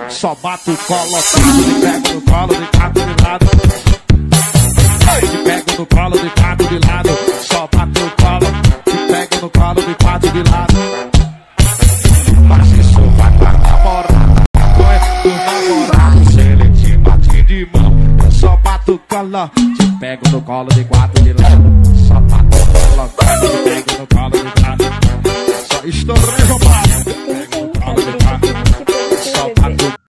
só bato colo. Te pego no colo, de quatro de lado. Te pego no colo, de quatro de lado. Só bato o colo. Te pego no colo, de quatro de lado. Mas isso vai pra namorada. Não é do namorado. Se ele te bate de mão, eu só bato colo. Te pego no colo, de quatro de lado.